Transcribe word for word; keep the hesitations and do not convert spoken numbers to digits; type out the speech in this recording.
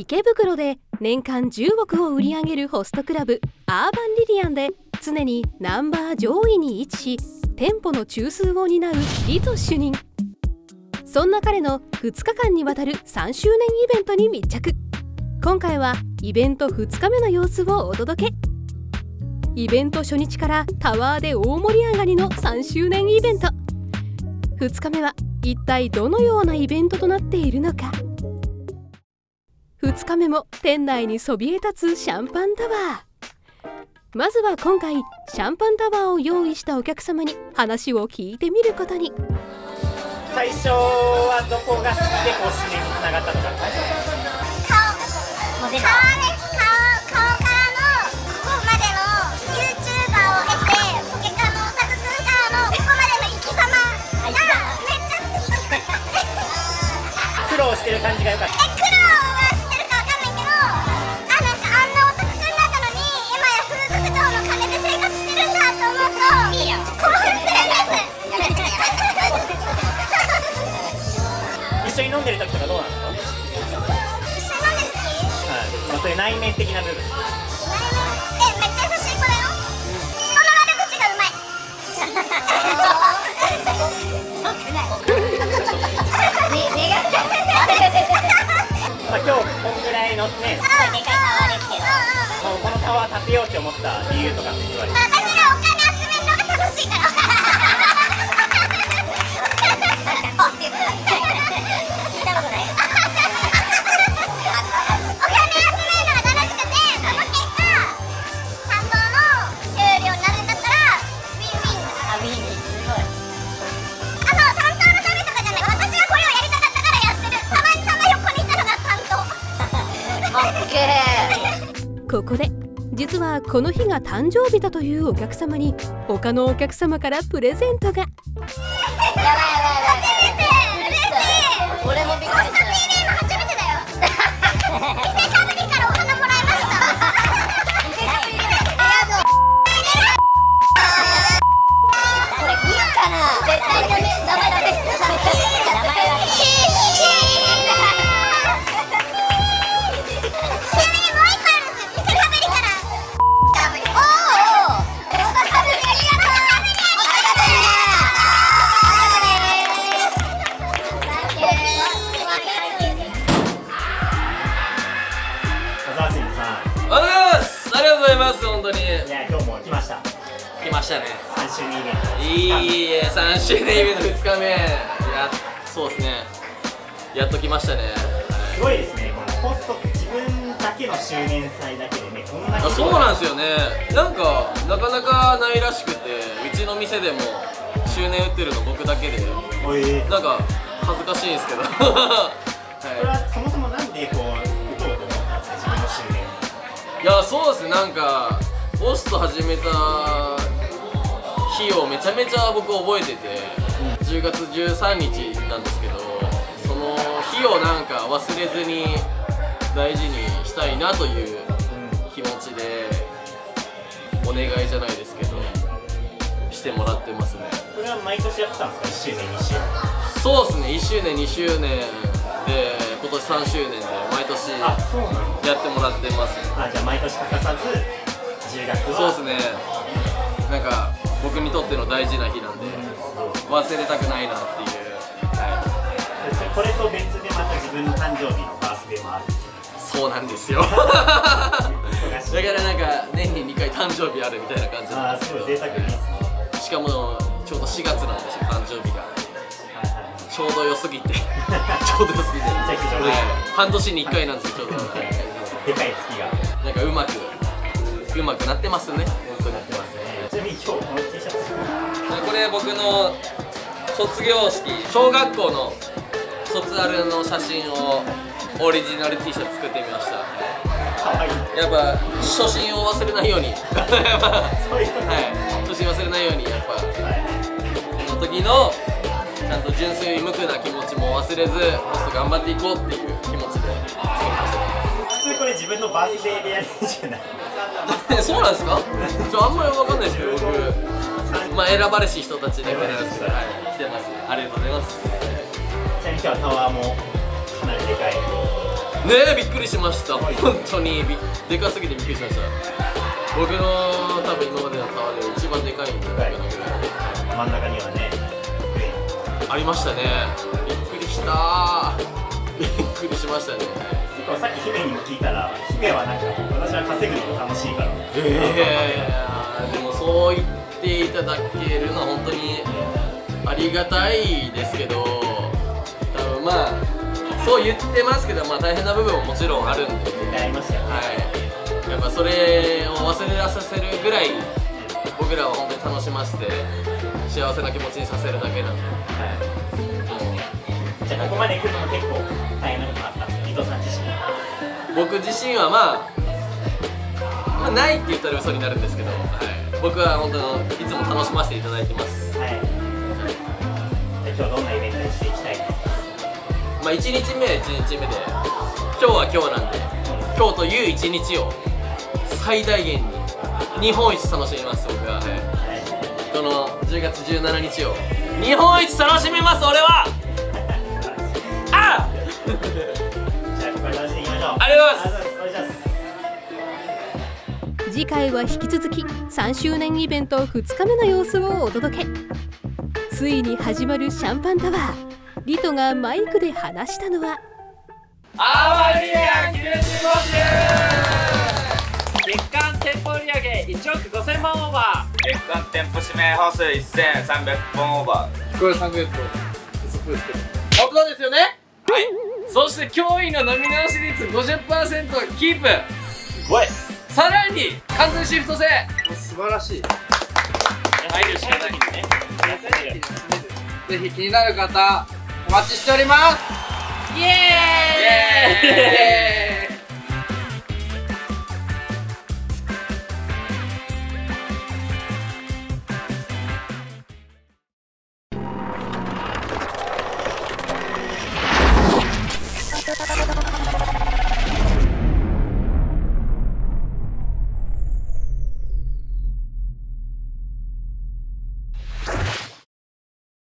池袋で年間じゅうおくを売り上げるホストクラブアーバンリリアンで常にナンバー上位に位置し、店舗の中枢を担うリト主任。そんな彼のふつかかんにわたるさんしゅうねんイベントに密着。今回はイベントふつかめの様子をお届け。イベント初日からタワーで大盛り上がりのさんしゅうねんイベント。ふつかめは一体どのようなイベントとなっているのか。ふつかめも店内にそびえ立つシャンパンタワー。まずは今回シャンパンタワーを用意したお客様に話を聞いてみることに。 最初はどこが好きでこう指名につながったのか。 顔、顔です。顔、顔からのここまでの ユーチューバー を得て、ポケカのオタクくんからのここまでの生き様がめっちゃ好き。 苦労してる感じが良かった。 え、苦労はしてるかわかんないけど、あ、なんかあんなオタクくんだったのに今や風俗嬢の金で生活してるんだと思うといいよ、興奮するんです。 一緒に飲んでる時とかどうなんですか？ 一緒に飲んでる時？ はい、まあ、そういう内面的な部分。 内面、え、めっちゃ優しい子だよ。人の悪口がうまい。 まあ今日こんぐらいのね、すごいでかいタワーですけど、このタワー建てようって思った理由とかって言われて。 私がお金集めるのが楽しいから。 ここで実はこの日が誕生日だというお客様に他のお客様からプレゼントが。やばいやばいやばい、初めて。嬉しい。俺もびっくりした。ホスト ティーブイ も初めてだよ。伊勢かぶりからお花もらいました。伊勢かぶりからありがとう。これいいかな。絶対ダメ、ダメだです。名前は本当に。いや、今日も来ました。 来ましたね。 さんしゅうねんイベント。 いいえ、さんしゅうねんイベントふつかめ。や、そうですね。やっと来ましたね。 すごいですね。このホスト自分だけの周年祭だけでね、こんなに。 そうなんですよね。なんかなかなかないらしくて、うちの店でも周年打ってるの僕だけで、なんか恥ずかしいんですけど。はい。 これはそもそもなんでこう打とうと思ったんですか、自分の周年。 いや、そうですね。なんかホスト始めた日をめちゃめちゃ僕覚えてて、うん、じゅうがつじゅうさんにちなんですけど、その日をなんか忘れずに大事にしたいなという気持ちでお願いじゃないですけどしてもらってますね。 これは毎年やってたんですか？いっしゅうねんにしゅうねん。 そうですね。いっしゅうねんにしゅうねんで今年さんしゅうねんで毎年やってもらってます。 あ、じゃあ毎年欠かさずじゅうがつは。 そうですね。なんか僕にとっての大事な日なんで忘れたくないなっていう。はい。 これと別でまた自分の誕生日のバースデーもある。 そうなんですよ。だからなんか年ににかい誕生日あるみたいな感じなんですけど。 あ、すごい贅沢ですね。 しかもちょうどしがつなんですよ、誕生日が。ちょうど良すぎてちょうど良すぎて、はい、半年にいっかいなんですよ、ちょうど。 でかい月がなんかうまくうまくなってますね。本当になってますね。 ちなみに今日この T シャツ、 これ僕の卒業式、小学校の卒アルの写真をオリジナル T シャツ作ってみました。 かわいい。 やっぱ初心を忘れないようにやっぱ、 そういうこと。 はい、初心忘れないようにやっぱ、はい、この時のちゃんと純粋無垢な気持ちも忘れず、ホスト頑張っていこうっていう気持ちで作りました。 普通これ自分のバースデーでやるんじゃない？ そうなんですか？ちょあんまり分かんないですけど、僕まあ選ばれし人たちだけなんですけど、はい、来てます。ありがとうございます。 ちなみに今日はタワーもかなりでかい。 えびっくりしました。本当にびでかすぎてびっくりしました。僕の多分今までのタワーで一番でかいんじゃないかなぐらい。 真ん中にはねありましたね。びっくりしたー。びっくりしましたね。 さっき姫にも聞いたら、姫はなんか私は稼ぐのが楽しいから。 ええー、でもそう言っていただけるのは本当にありがたいですけど、多分まあそう言ってますけど、まあ大変な部分ももちろんあるんで、 絶対ありましたよね。 はい、やっぱそれを忘れさせるぐらい僕らは本当に楽しませて幸せな気持ちにさせるだけなんで、 じゃあここまで来るのも結構大変なことがあったんですよ、伊藤さん自身。 僕自身はまあ、まあ、ないって言ったら嘘になるんですけど、はい、僕は本当にいつも楽しませていただいてます。 はい。じゃあ今日どんなイベントにしていきたいですか。 まあいちにちめはいちにちめで、今日は今日なんで、今日という一日を最大限に日本一楽しみます。僕は、はい、このじゅうがつじゅうしちにちを日本一楽しみます。俺はあじゃあここから楽しんでいきましょう。 ありがとうございます。 お願いします。 次回は引き続きさんしゅうねんイベントふつかめの様子をお届け。ついに始まるシャンパンタワー。リトがマイクで話したのはアーバンリリアン記念じゅうごしゅう月間店舗売上いちおくごせんまんオーバー、 月間店舗指名本数せんさんびゃくぽんオーバー。 これさんかげつと不足ですけど本当ですよね。 はい。そして驚異の飲み直し率 ごじゅっパーセント キープ。 すごい。 さらに完全シフト制。 素晴らしい。 入るしかないんでね。 ぜひ気になる方お待ちしております。 イエーイ。 イエーイ